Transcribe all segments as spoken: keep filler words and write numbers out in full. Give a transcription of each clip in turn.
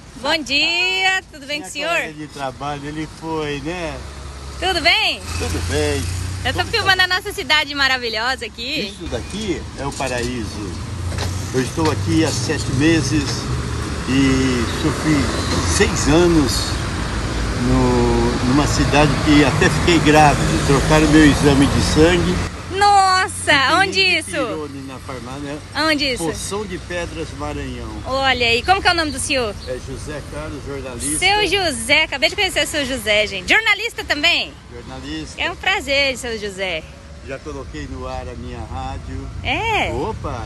Bom dia, tudo bem com o senhor? De trabalho ele foi, né? Tudo bem? Tudo bem. Eu tô filmando a nossa cidade maravilhosa aqui. Isso daqui é o paraíso. Eu estou aqui há sete meses e sofri seis anos no, numa cidade que até fiquei grávido. Trocaram meu exame de sangue. Nossa, onde isso? Na farmácia, Onde isso? Poção de Pedras, Maranhão. Olha aí, como que é o nome do senhor? É José Carlos, jornalista. Seu José, acabei de conhecer o seu José, gente. Jornalista também? Jornalista. É um prazer, seu José. Já coloquei no ar a minha rádio. É? Opa!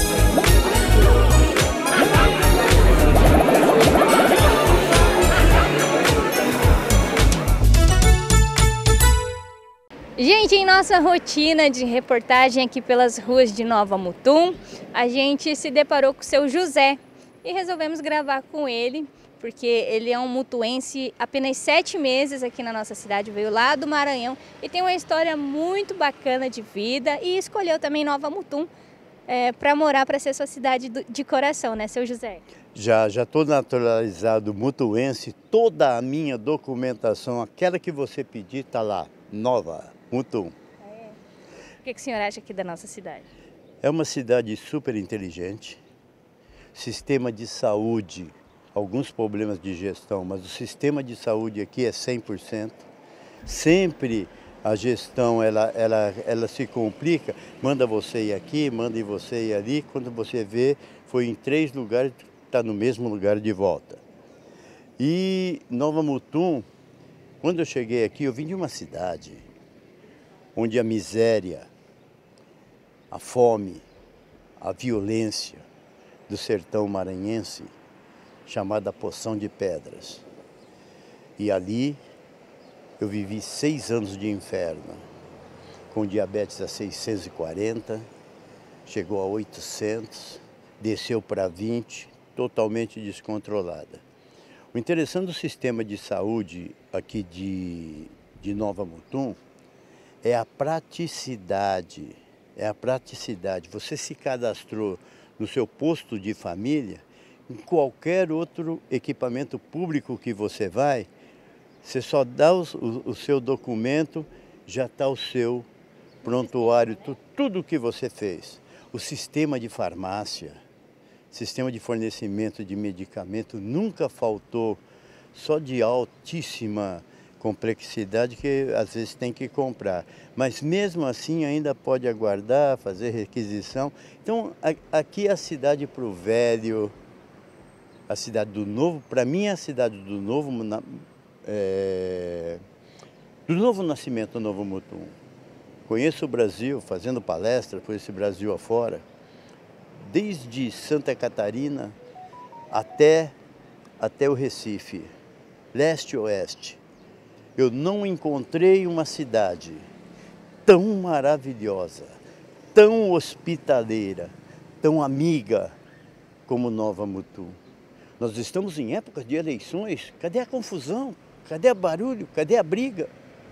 Gente, em nossa rotina de reportagem aqui pelas ruas de Nova Mutum, a gente se deparou com o seu José e resolvemos gravar com ele, porque ele é um mutuense apenas sete meses aqui na nossa cidade, veio lá do Maranhão e tem uma história muito bacana de vida e escolheu também Nova Mutum é, para morar, para ser sua cidade de coração, né, seu José? Já, já estou naturalizado mutuense, toda a minha documentação, aquela que você pedir, está lá, Nova Mutum. É. O que, que o senhor acha aqui da nossa cidade? É uma cidade super inteligente, sistema de saúde, alguns problemas de gestão, mas o sistema de saúde aqui é cem por cento. Sempre a gestão ela, ela, ela se complica, manda você ir aqui, manda você ir ali, quando você vê, foi em três lugares, está no mesmo lugar de volta. E Nova Mutum, quando eu cheguei aqui, eu vim de uma cidade onde a miséria, a fome, a violência do sertão maranhense, chamada Poção de Pedras. E ali eu vivi seis anos de inferno, com diabetes a seiscentos e quarenta, chegou a oitocentos, desceu para vinte, totalmente descontrolada. O interessante do sistema de saúde aqui de, de Nova Mutum é a praticidade, é a praticidade. Você se cadastrou no seu posto de família, em qualquer outro equipamento público que você vai, você só dá o, o, o seu documento, já está o seu prontuário, tu, tudo o que você fez. O sistema de farmácia, sistema de fornecimento de medicamento nunca faltou, só de altíssima complexidade que às vezes tem que comprar. Mas mesmo assim ainda pode aguardar, fazer requisição. Então a, aqui é a cidade para o velho, a cidade do Novo, para mim é a cidade do Novo, é, do Novo Nascimento, Novo Mutum. Conheço o Brasil, fazendo palestra por esse Brasil afora, desde Santa Catarina até, até o Recife, leste e oeste. Eu não encontrei uma cidade tão maravilhosa, tão hospitaleira, tão amiga como Nova Mutum. Nós estamos em época de eleições, cadê a confusão? Cadê o barulho? Cadê a briga?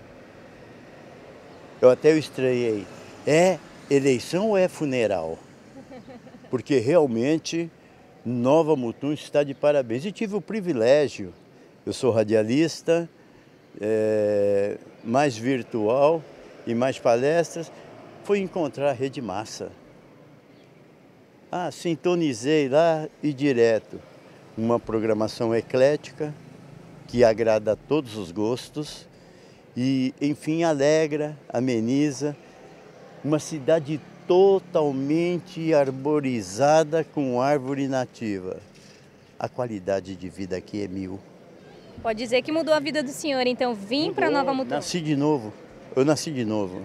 Eu até estranhei, é eleição ou é funeral? Porque realmente Nova Mutum está de parabéns. E tive o privilégio, eu sou radialista, é, mais virtual e mais palestras, foi encontrar a Rede Massa. Ah, sintonizei lá e direto. Uma programação eclética que agrada a todos os gostos e, enfim, alegra, ameniza. Uma cidade totalmente arborizada com árvore nativa. A qualidade de vida aqui é mil. Pode dizer que mudou a vida do senhor, então vim para Nova Mutum. Nasci de novo, eu nasci de novo.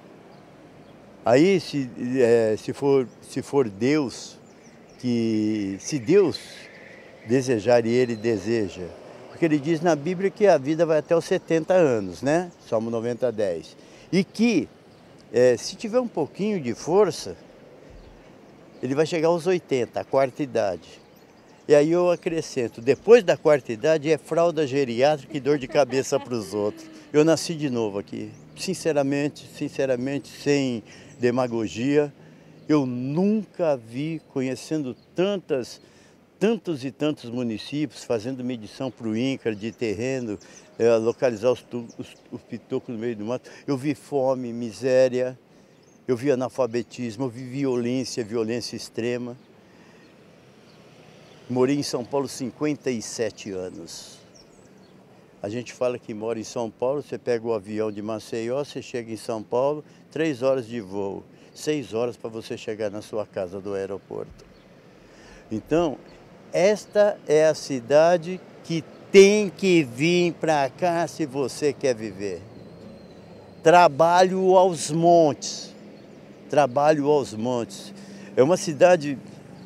Aí, se, é, se, for, se for Deus, que se Deus desejar e Ele deseja, porque Ele diz na Bíblia que a vida vai até os setenta anos, né? Salmo noventa, dez. E que, é, se tiver um pouquinho de força, Ele vai chegar aos oitenta, a quarta idade. E aí eu acrescento, depois da quarta idade é fralda geriátrica e dor de cabeça para os outros. Eu nasci de novo aqui, sinceramente, sinceramente, sem demagogia. Eu nunca vi, conhecendo tantas, tantos e tantos municípios fazendo medição para o INCRA de terreno, é, localizar os, os, os pitocos no meio do mato. Eu vi fome, miséria, eu vi analfabetismo, eu vi violência, violência extrema. Morei em São Paulo cinquenta e sete anos. A gente fala que mora em São Paulo, você pega o avião de Maceió, você chega em São Paulo, três horas de voo, seis horas para você chegar na sua casa do aeroporto. Então, esta é a cidade que tem que vir para cá se você quer viver. Trabalho aos montes, trabalho aos montes. É uma cidade,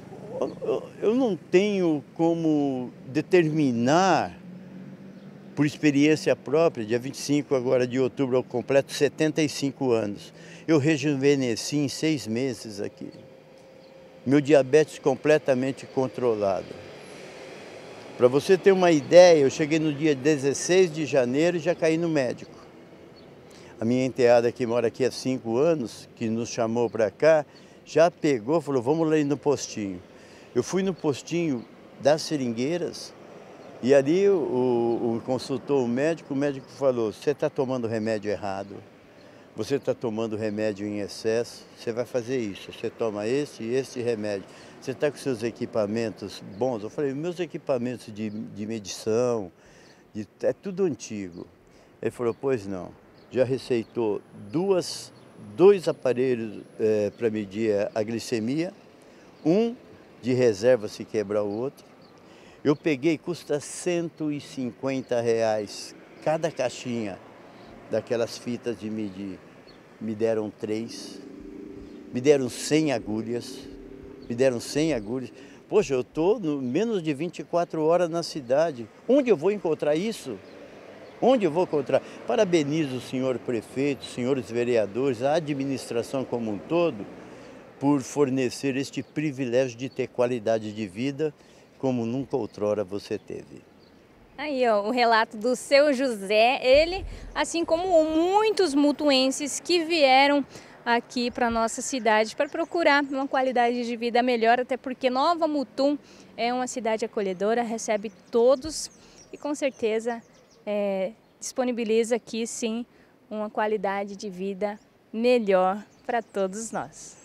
eu não tenho como determinar, por experiência própria, dia vinte e cinco agora de outubro eu completo setenta e cinco anos. Eu rejuvenesci em seis meses aqui. Meu diabetes completamente controlado. Para você ter uma ideia, eu cheguei no dia dezesseis de janeiro e já caí no médico. A minha enteada que mora aqui há cinco anos, que nos chamou para cá, já pegou e falou, vamos lá no postinho. Eu fui no postinho das Seringueiras e ali o, o, o consultou o médico, o médico falou, você está tomando remédio errado. Você está tomando remédio em excesso, você vai fazer isso, você toma esse e esse remédio. Você está com seus equipamentos bons? Eu falei, meus equipamentos de, de medição, de, é tudo antigo. Ele falou, pois não. Já receitou duas, dois aparelhos é, para medir a glicemia, um de reserva se quebrar o outro. Eu peguei, custa cento e cinquenta reais cada caixinha daquelas fitas de medir. Me deram três, me deram cem agulhas, me deram cem agulhas. Poxa, eu estou menos de vinte e quatro horas na cidade. Onde eu vou encontrar isso? Onde eu vou encontrar? Parabenizo o senhor prefeito, os senhores vereadores, a administração como um todo, por fornecer este privilégio de ter qualidade de vida como nunca outrora você teve. Aí, ó, o relato do seu José, ele, assim como muitos mutuenses que vieram aqui para nossa cidade para procurar uma qualidade de vida melhor, até porque Nova Mutum é uma cidade acolhedora, recebe todos e com certeza é, disponibiliza aqui sim uma qualidade de vida melhor para todos nós.